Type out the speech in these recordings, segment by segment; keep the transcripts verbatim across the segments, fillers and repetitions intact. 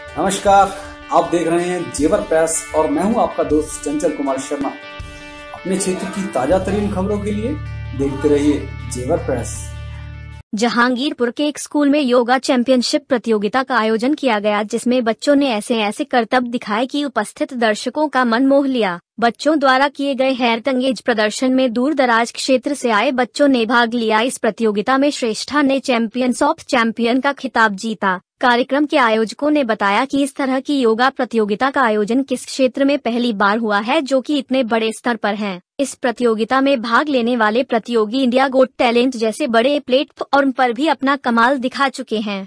नमस्कार, आप देख रहे हैं जेवर प्रेस और मैं हूं आपका दोस्त चंचल कुमार शर्मा। अपने क्षेत्र की ताजा तरीन खबरों के लिए देखते रहिए जेवर प्रेस। जहांगीरपुर के एक स्कूल में योगा चैंपियनशिप प्रतियोगिता का आयोजन किया गया, जिसमें बच्चों ने ऐसे ऐसे करतब दिखाए कि उपस्थित दर्शकों का मन मोह लिया। बच्चों द्वारा किए गए हैरतअंगेज प्रदर्शन में दूर दराज क्षेत्र से आए बच्चों ने भाग लिया। इस प्रतियोगिता में श्रेष्ठा ने चैंपियंस ऑफ चैंपियन का खिताब जीता। कार्यक्रम के आयोजकों ने बताया कि इस तरह की योगा प्रतियोगिता का आयोजन किस क्षेत्र में पहली बार हुआ है, जो कि इतने बड़े स्तर पर है। इस प्रतियोगिता में भाग लेने वाले प्रतियोगी इंडिया गोट टैलेंट जैसे बड़े प्लेटफॉर्म पर भी अपना कमाल दिखा चुके हैं।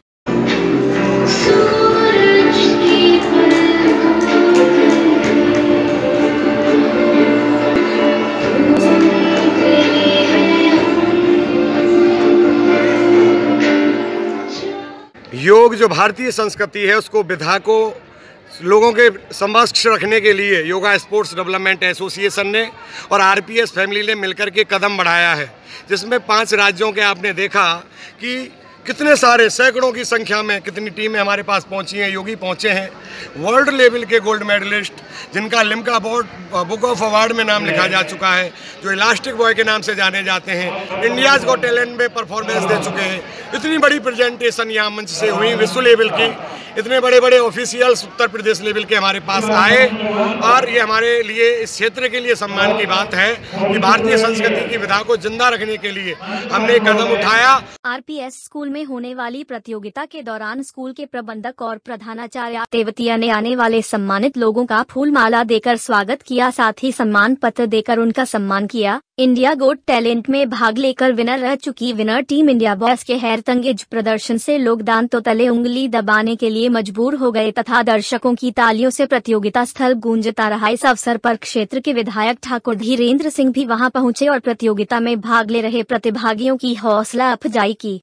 योग जो भारतीय संस्कृति है उसको विधा को लोगों के समक्ष रखने के लिए योगा स्पोर्ट्स डेवलपमेंट एसोसिएशन ने और आरपीएस फैमिली ने मिलकर के कदम बढ़ाया है, जिसमें पांच राज्यों के आपने देखा कि कितने सारे सैकड़ों की संख्या में कितनी टीमें हमारे पास पहुंची हैं, योगी पहुंचे हैं। वर्ल्ड लेवल के गोल्ड मेडलिस्ट जिनका Limca board book of award में नाम लिखा जा चुका है, जो इलास्टिक बॉय के नाम से जाने जाते हैं, इंडियाज़ गॉट टैलेंट में परफॉर्मेंस दे चुके हैं। इतनी बड़ी प्रेजेंटेशन यहाँ मंच से हुई विश्व लेवल की, इतने बड़े बड़े ऑफिशियल्स उत्तर प्रदेश लेवल के हमारे पास आए और ये हमारे लिए इस क्षेत्र के लिए सम्मान की बात है कि भारतीय संस्कृति की विधा को जिंदा रखने के लिए हमने कदम उठाया। आरपीएस स्कूल में होने वाली प्रतियोगिता के दौरान स्कूल के प्रबंधक और प्रधानाचार्य तेवतिया ने आने वाले सम्मानित लोगों का फूल माला देकर स्वागत किया, साथ ही सम्मान पत्र देकर उनका सम्मान किया। इंडिया गोट टैलेंट में भाग लेकर विनर रह चुकी विनर टीम इंडिया बॉयज के हैरतअंगेज प्रदर्शन से लोग दांत तो तले उंगली दबाने के लिए मजबूर हो गए तथा दर्शकों की तालियों से प्रतियोगिता स्थल गूंजता रहा। इस अवसर पर क्षेत्र के विधायक ठाकुर धीरेन्द्र सिंह भी वहां पहुंचे और प्रतियोगिता में भाग ले रहे प्रतिभागियों की हौसला अफजाई की।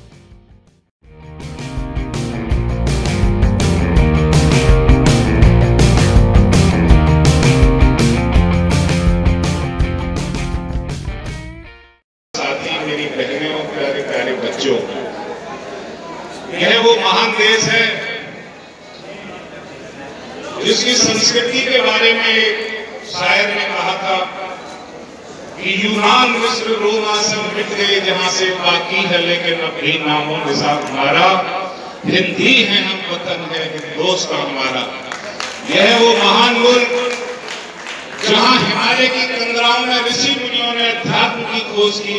मेरी बहनों और प्यारे प्यारे बच्चों, यह वो महान देश है जिसकी संस्कृति के बारे में एक शायर ने कहा था कि यूनान मिस्र रोमा सब मिट गए जहां से बाकी है, लेकिन अब भी नामों निशान हमारा हिंदी है, हम वतन है हिंदुस्तान हमारा। यह है वो महान मुल्क जहां हिमालय की कंदराओं में ऋषि मुनियों ने अध्यात्म की खोज की।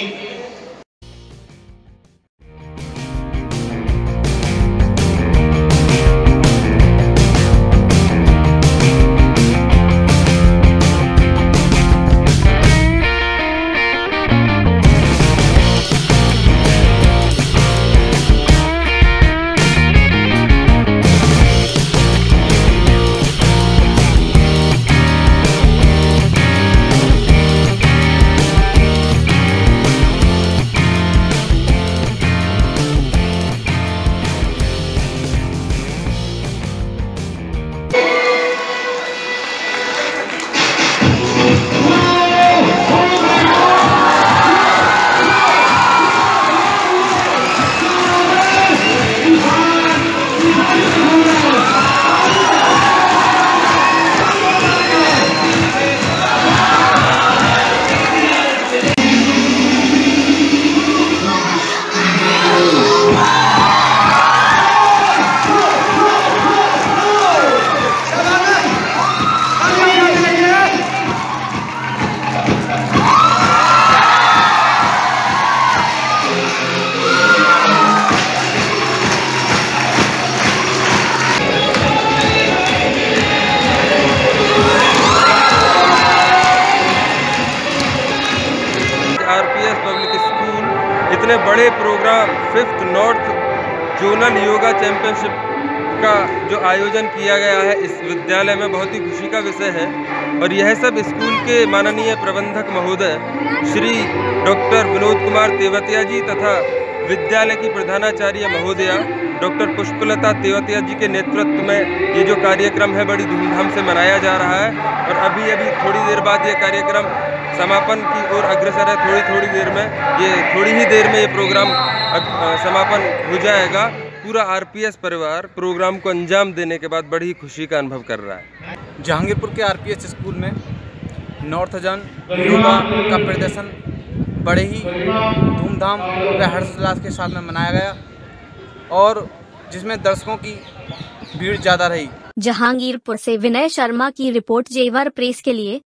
आरपीएस पब्लिक स्कूल इतने बड़े program fifth north zonal yoga championship का जो आयोजन किया गया है इस विद्यालय में बहुत ही खुशी का विषय है। और यह सब स्कूल के माननीय प्रबंधक महोदय श्री डॉक्टर विनोद कुमार तेवतिया जी तथा विद्यालय की प्रधानाचार्य महोदया डॉक्टर पुष्पलता तेवतिया जी के नेतृत्व में ये जो कार्यक्रम है बड़ी धूमधाम से मनाया जा रहा है। और अभी अभी थोड़ी देर बाद ये कार्यक्रम समापन की ओर अग्रसर है। थोड़ी थोड़ी देर में ये थोड़ी ही देर में ये प्रोग्राम समापन हो जाएगा। पूरा आरपीएस परिवार प्रोग्राम को अंजाम देने के बाद बड़ी खुशी का अनुभव कर रहा है। जहांगीरपुर के आरपीएस स्कूल में नॉर्थ जन योगा का प्रदर्शन बड़े ही धूमधाम व हर्षोल्लास के साथ में मनाया गया और जिसमें दर्शकों की भीड़ ज़्यादा रही। जहांगीरपुर से विनय शर्मा की रिपोर्ट जेवर प्रेस के लिए।